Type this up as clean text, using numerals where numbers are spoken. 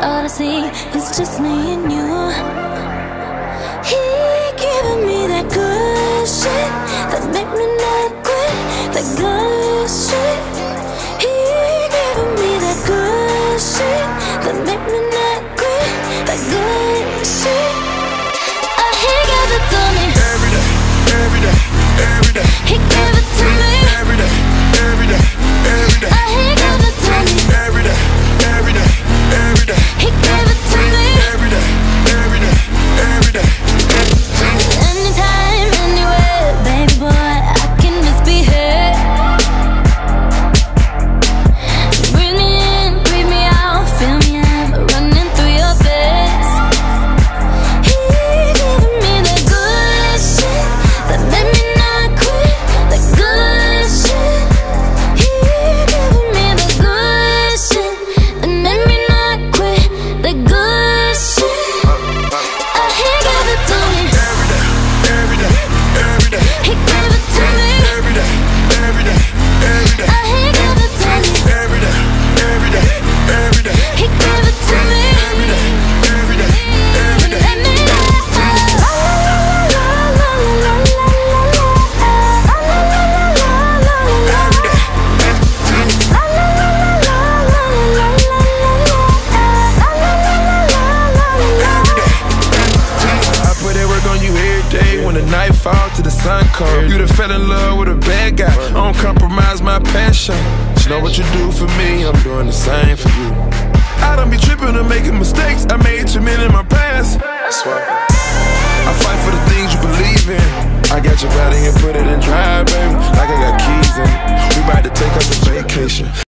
all I see is just me and you. He giving me that good shit that make me not quit, that good shit. He giving me that good shit that make me not quit, that good shit. He gave it to me every day, every day, every day. He gave it to me every day, every day, every day. He gave it to me every day, every day, every day. He gave it to me every day, every day, every day. Anytime, anywhere, baby boy, I can just be here. Bring me in, breathe me out, feel me out, running through your veins. He giving me that good shit that made me not quit, that good shit. He giving me that good shit that made me not quit, that good shit. He gave it to me Every day, every day, every day. He gave it to me Every day, every day, every day. He gave it to me Every day, every day, every day. He gave it to me Every day, every day, every day. Let me know. I put that work on you every day. When the night fall to the sun come, you done fell in love with a bad guy. I don't compromise my passion. You know what you do for me, I'm doing the same for you. I don't be tripping or making mistakes. I made too many in my past. That's why I fight for the things you believe in. I got your body and put it in drive, baby, like I got keys in it. We about to take us a vacation.